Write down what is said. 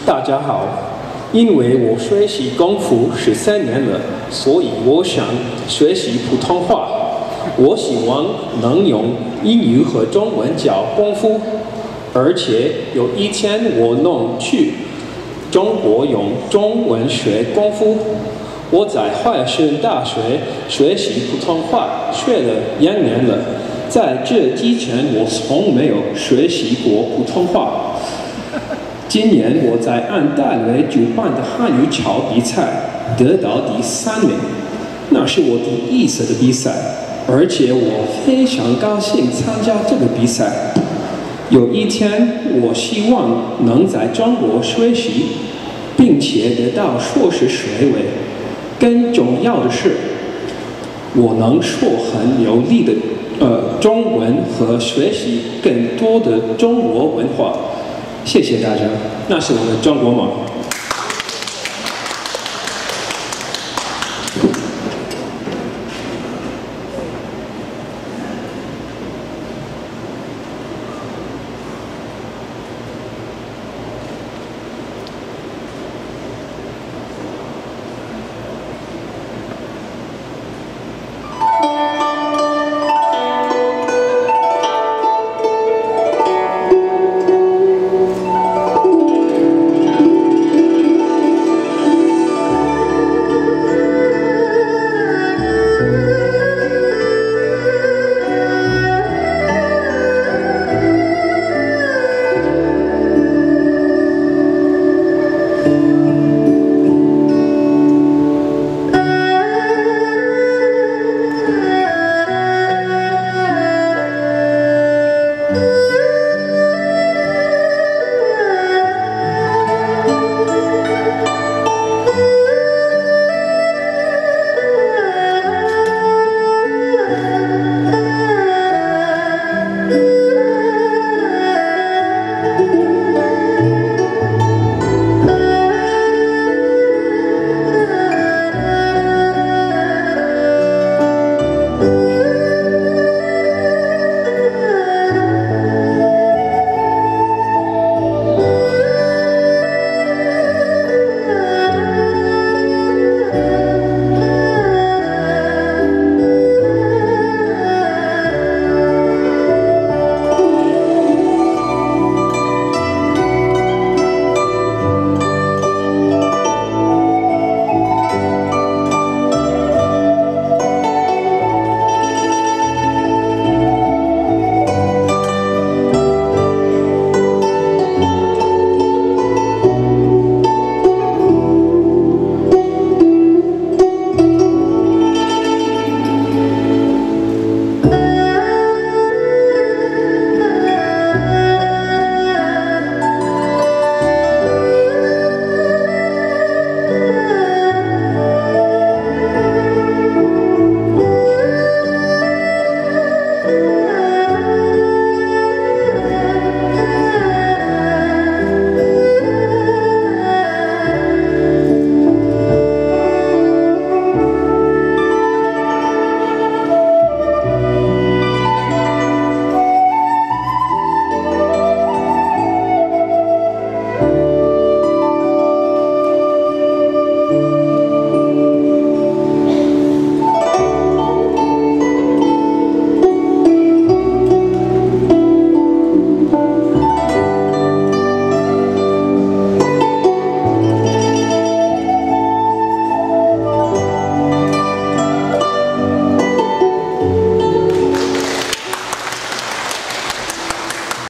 大家好，因为我学习功夫13年了，所以我想学习普通话。我希望能用英语和中文教功夫，而且有一天我能去中国用中文学功夫。我在华盛大学学习普通话学了2年了，在这之前我从没有学习过普通话。今年我在安大略主办的汉语桥比赛得到第3名，那是我第一次的比赛，而且我非常高兴参加这个比赛。有一天，我希望能在中国学习，并且得到硕士学位。更重要的是，我能说很流利的中文和学习更多的中国文化。谢谢大家，那是我的中国梦。